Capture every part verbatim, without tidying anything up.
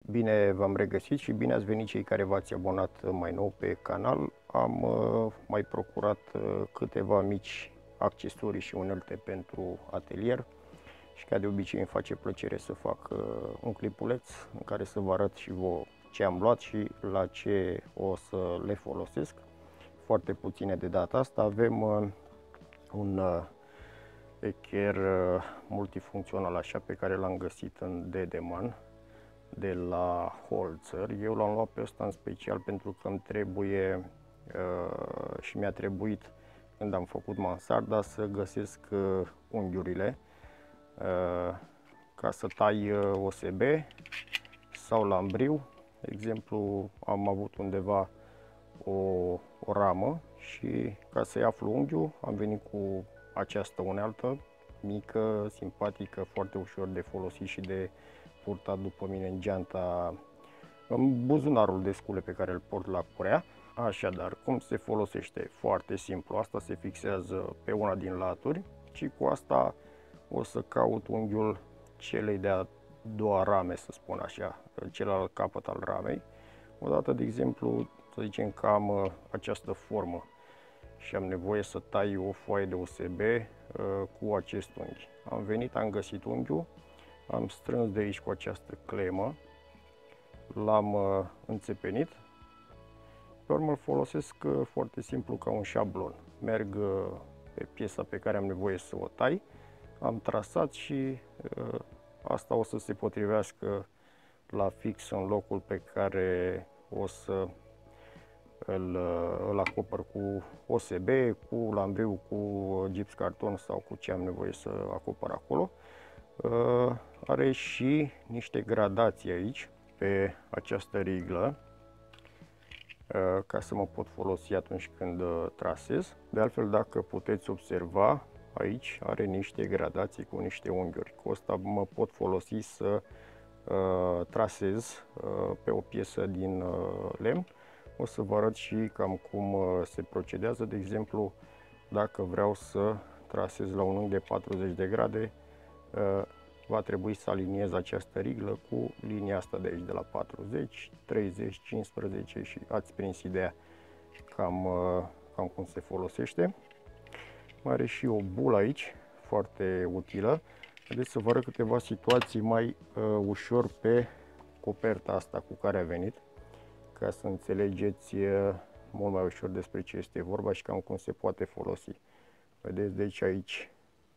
Bine v-am regăsit și bine ați venit cei care v-ați abonat mai nou pe canal. Am uh, mai procurat uh, câteva mici accesorii și unelte pentru atelier și ca de obicei îmi face plăcere să fac uh, un clipuleț în care să vă arăt și vouă ce am luat și la ce o să le folosesc. Foarte puține de data asta. Avem uh, un uh, echer uh, multifuncțional așa pe care l-am găsit în Dedeman de la Holzer. Eu l-am luat pe ăsta în special pentru că îmi trebuie uh, și mi-a trebuit când am făcut mansarda să găsesc uh, unghiurile uh, ca să tai uh, O S B sau lambriu. De exemplu, am avut undeva o, o ramă și ca să-i aflu unghiul am venit cu această unealtă mică, simpatică, foarte ușor de folosit și de purtat după mine în geanta, în buzunarul de scule pe care îl port la curea. Așadar, cum se folosește? Foarte simplu. Asta se fixează pe una din laturi și cu asta o să caut unghiul celei de-a doua rame, să spun așa, celălalt capăt al ramei. Odată, de exemplu, să zicem că am uh, această formă și am nevoie să tai o foaie de O S B uh, cu acest unghi. Am venit, am găsit unghiul, am strâns de aici cu această clemă, l-am uh, înțepenit, pe urmă îl folosesc uh, foarte simplu ca un șablon. Merg uh, pe piesa pe care am nevoie să o tai, am trasat și uh, asta o să se potrivească la fix în locul pe care o să îl, îl acopăr cu O S B, cu lambriu, cu gips carton sau cu ce am nevoie să acopăr acolo. Uh, are și niște gradații aici pe această riglă uh, ca să mă pot folosi atunci când uh, trasez. De altfel, dacă puteți observa, aici are niște gradații cu niște unghiuri. Cu asta mă pot folosi să uh, trasez uh, pe o piesă din uh, lemn. O să vă arăt și cam cum uh, se procedează. De exemplu, dacă vreau să trasez la un unghi de patruzeci de grade, uh, va trebui să aliniez această riglă cu linia asta de aici, de la patruzeci, treizeci, cincisprezece și ați prins ideea cam, uh, cam cum se folosește. Mai are și o bulă aici, foarte utilă. Haideți să vă arăt câteva situații mai uh, ușor pe coperta asta cu care a venit, ca să înțelegeți uh, mult mai ușor despre ce este vorba și cam cum se poate folosi. Vedeți, deci aici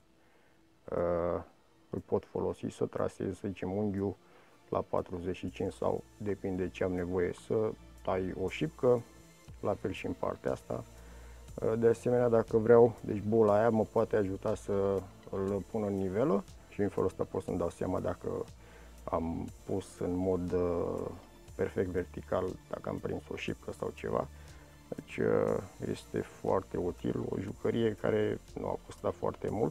uh, îl pot folosi să trasez, să zicem, unghiul la patruzeci și cinci sau depinde ce am nevoie să tai o șipcă, la fel și în partea asta. De asemenea, dacă vreau, deci bula aia mă poate ajuta să îl pun în nivelă și în felul ăsta pot să-mi dau seama dacă am pus în mod perfect vertical, dacă am prins o șipcă sau ceva. Deci este foarte util, o jucărie care nu a costat foarte mult.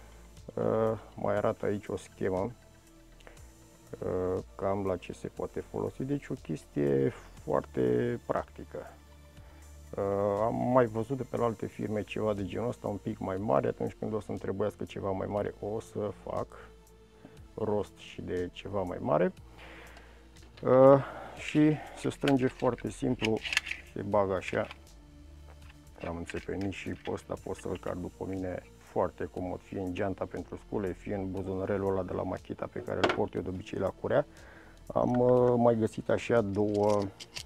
Mai arată aici o schemă cam la ce se poate folosi, deci o chestie foarte practică. Uh, am mai văzut de pe la alte firme ceva de genul ăsta un pic mai mare. Atunci când o să-mi trebuiască ceva mai mare, o să fac rost și de ceva mai mare. Uh, și se strânge foarte simplu, se bagă așa. Am înțepenit și pe ăsta pot să-l car după mine foarte comod, fie în geanta pentru scule, fie în buzunărelul ăla de la Makita pe care îl port eu de obicei la curea. Am uh, mai găsit așa două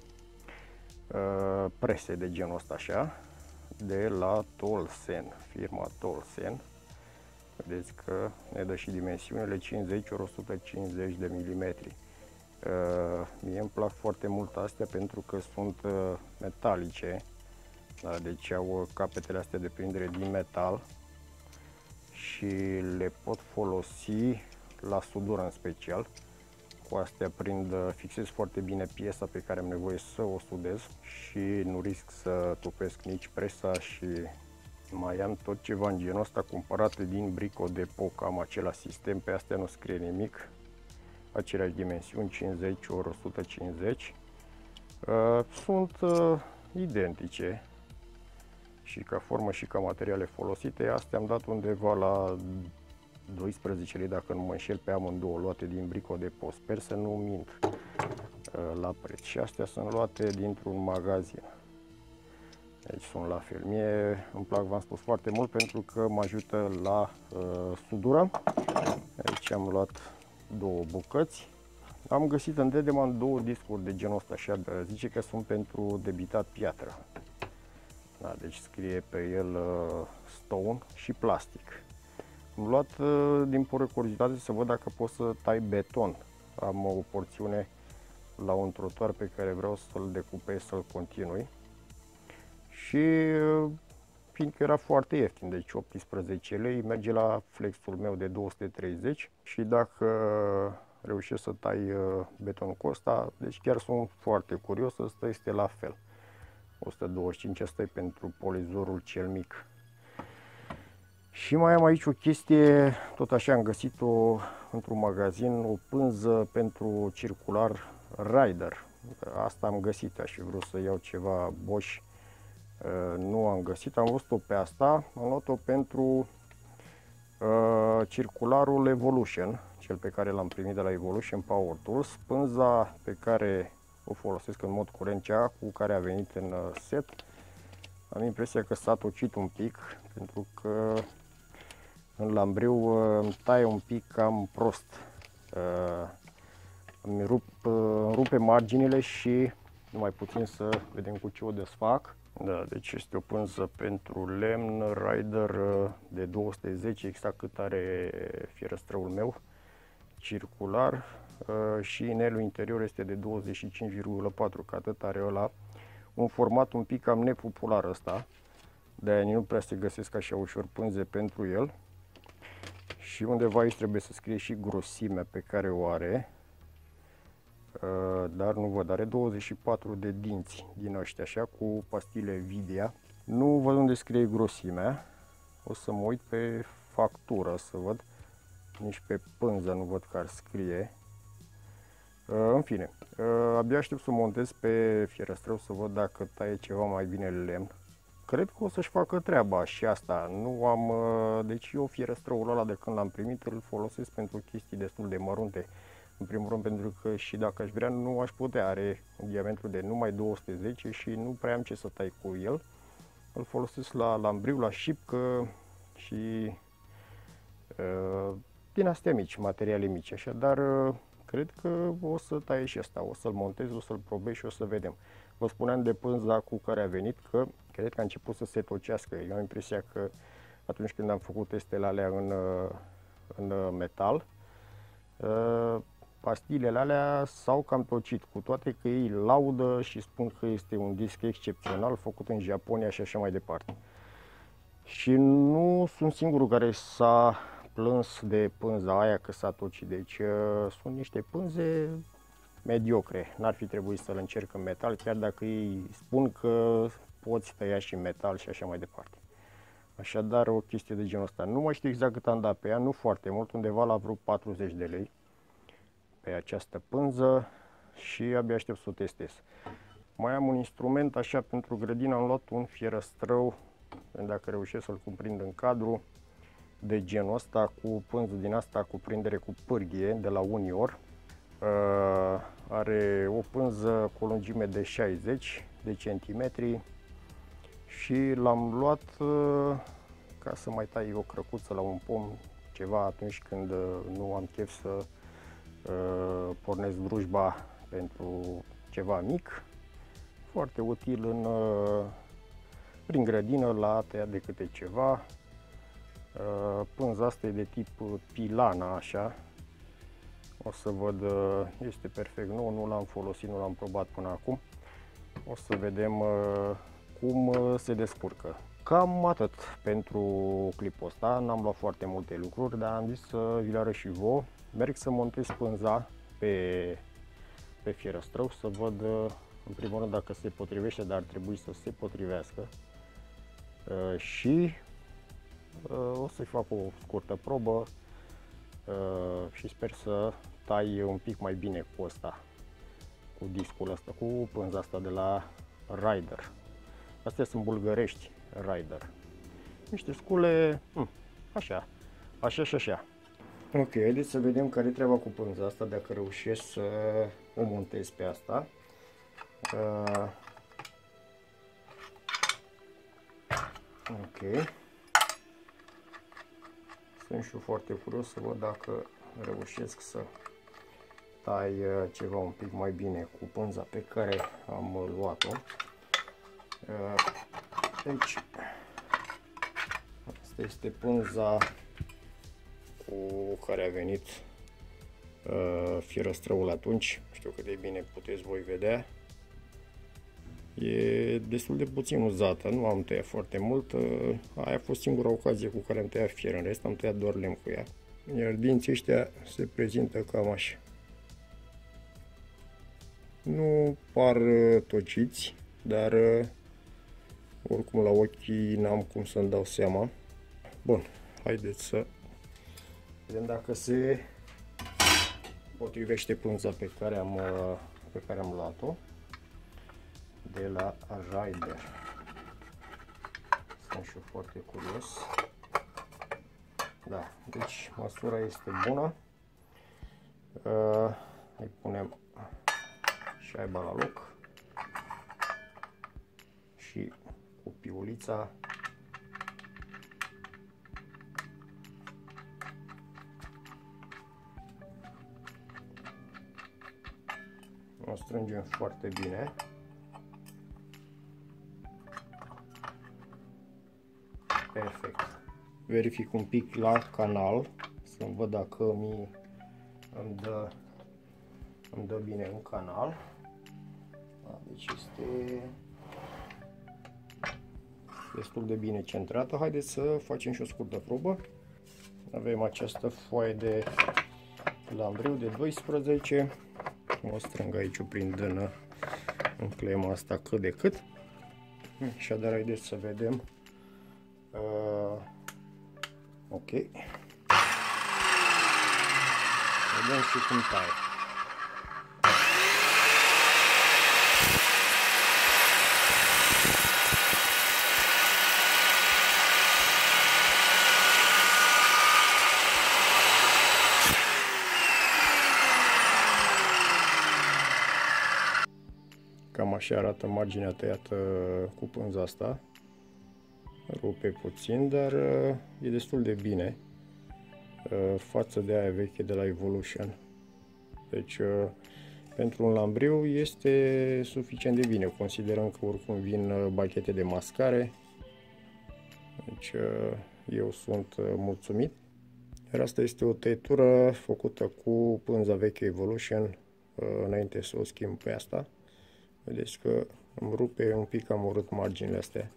Uh, prese de genul ăsta așa, de la Tolsen, firma Tolsen. Vedeți că ne dă și dimensiunile cincizeci ori o sută cincizeci de milimetri. Uh, mie îmi plac foarte mult astea pentru că sunt uh, metalice, da? Deci au capetele astea de prindere din metal și le pot folosi la sudură în special. Cu astea prind, fixez foarte bine piesa pe care am nevoie să o sudez și nu risc să tupesc nici presa. Și mai am tot ceva în genul ăsta cumpărate din Brico Dépôt, am același sistem, pe astea nu scrie nimic, aceleași dimensiuni, cincizeci ori o sută cincizeci. Sunt identice și ca formă și ca materiale folosite. Astea am dat undeva la doisprezece lei, dacă nu mă înșel, pe amândouă, luate din Brico Dépôt. Sper să nu mint. la preț. Și astea sunt luate dintr-un magazin. Deci sunt la fel. Mie îmi plac, v-am spus, foarte mult pentru că mă ajută la uh, sudură. Aici am luat două bucăți. Am găsit în Dedeman două discuri de genul ăsta și zice că sunt pentru debitat piatră. Da, deci scrie pe el uh, stone și plastic. Am luat uh, din pură curiozitate să văd dacă pot să tai beton. Am o porțiune la un trotuar pe care vreau să-l decupez, să-l continui. Și uh, fiindcă era foarte ieftin, deci optsprezece lei, merge la flexul meu de două sute treizeci și dacă reușesc să tai uh, betonul cu ăsta, deci chiar sunt foarte curios, ăsta este la fel. o sută douăzeci și cinci, asta e pentru polizorul cel mic. Și mai am aici o chestie, tot așa am găsit-o într-un magazin, o pânză pentru circular Rider. Asta am găsit, aș fi vrut să iau ceva Bosch, nu am găsit, am văzut-o pe asta, am luat-o pentru uh, circularul Evolution, cel pe care l-am primit de la Evolution Power Tools, pânza pe care o folosesc în mod curent, cea cu care a venit în set. Am impresia că s-a tocit un pic, pentru că în lambriu îmi taie un pic cam prost. Îmi rup, îmi rupe marginile și numai puțin să vedem cu ce o desfac. Da, deci este o pânză pentru lemn Rider de două sute zece, exact cât are fierăstrăul meu, circular. Și inelul interior este de douăzeci și cinci virgulă patru, că atât are ăla. Un format un pic cam nepopular ăsta, de-aia nu prea se găsesc așa ușor pânze pentru el. Și undeva aici trebuie să scrie și grosimea pe care o are, dar nu văd, are douăzeci și patru de dinți din ăștia, așa, cu pastile Videa. Nu văd unde scrie grosimea, o să mă uit pe factură să văd, nici pe pânză nu văd că ar scrie. În fine, abia aștept să montez pe fierăstrău să văd dacă taie ceva mai bine lemn. Cred că o să-și facă treaba și asta. Nu am, deci eu fierăstrăul ăla de când l-am primit îl folosesc pentru chestii destul de mărunte. În primul rând pentru că și dacă aș vrea nu aș putea, are un diametru de numai două sute zece și nu prea am ce să tai cu el. Îl folosesc la lambriu, la șipcă și uh, din astea mici, materiale mici, așadar uh, cred că o să taie și asta, o să-l montez, o să-l probez și o să vedem. Vă spuneam de pânza cu care a venit că cred că a început să se tocească. Eu am impresia că atunci când am făcut testele alea în, în metal, pastilele alea s-au cam tocit, cu toate că ei laudă și spun că este un disc excepțional făcut în Japonia și așa mai departe. Și nu sunt singurul care s-a plâns de pânza aia că s-a tocit, deci sunt niște pânze mediocre, n-ar fi trebuit să-l încerc în metal, chiar dacă ei spun că poți tăia și metal și așa mai departe. Așadar, o chestie de genul ăsta. Nu mai știu exact cât am dat pe ea, nu foarte mult, undeva la vreo patruzeci de lei pe această pânză și abia aștept să o testez. Mai am un instrument așa pentru grădină, am luat un fierăstrău, dacă reușesc să-l cuprind în cadru, de genul ăsta, cu pânză din asta cu prindere cu pârghie de la Unior. Uh, are o pânză cu o lungime de șaizeci de centimetri și l-am luat uh, ca să mai tai o crăcuță la un pom, ceva atunci când uh, nu am chef să uh, pornesc drujba pentru ceva mic. Foarte util în, uh, prin grădină la tăiat de câte ceva. Uh, pânza asta e de tip Pilana, așa. O să văd, este perfect nou, nu l-am folosit, nu l-am probat până acum. O să vedem uh, cum uh, se descurcă. Cam atât pentru clipul ăsta, n-am luat foarte multe lucruri, dar am zis să vi le arăt și vouă. Merg să montez pânza pe, pe fierăstrău, să văd uh, în primul rând dacă se potrivește, dar ar trebui să se potrivească. Uh, și uh, o să-i fac o scurtă probă. Uh, și sper să tai un pic mai bine cu ăsta, cu discul ăsta, cu pânza asta de la Rider. Astea sunt bulgărești Rider. Niște scule, hm, așa, așa și așa. Ok, haideți să vedem care e treaba cu pânza asta, dacă reușesc să o montez pe asta. Uh, ok. Sunt și eu foarte curios să văd dacă reușesc să tai ceva un pic mai bine cu pânza pe care am luat-o. Deci, asta este pânza cu care a venit fierăstrăul atunci. Nu știu cât de bine puteți voi vedea. E destul de puțin uzată, nu am tăiat foarte mult. Aia a fost singura ocazie cu care am tăiat fier, în rest am tăiat doar lemn cu ea. Iar dinții ăștia se prezintă cam așa. Nu par tociți, dar oricum la ochii n-am cum să-mi dau seama. Bun, haideți să vedem dacă se potrivește pânza pe care am, pe care am luat-o de la Raider. Sunt și eu foarte curios. Da, deci măsura este bună. Uh, îi punem șaiba la loc și cu piulița o strângem foarte bine. Perfect. Verific un pic la canal să văd dacă mi îmi dă, îmi dă bine în canal. Deci este destul de bine centrată. Haideți să facem și o scurtă probă. Avem această foaie de lambriu de doisprezece. O strâng aici o prindână în clema asta cât de cât. Așadar, haideți să vedem. Uh, ok. Vedem și cum taie. Cam așa arată marginea tăiată cu pânza asta. Rupe puțin, dar e destul de bine față de aia veche de la Evolution. Deci pentru un lambriu este suficient de bine, considerăm că oricum vin bachete de mascare. Deci eu sunt mulțumit. Iar asta este o tăietură făcută cu pânza veche Evolution înainte să o schimb pe asta. Vedeți că îmi rupe un pic, am urât marginile astea.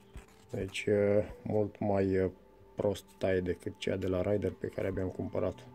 Deci mult mai prost taie decât cea de la Raider pe care abia am cumpărat-o.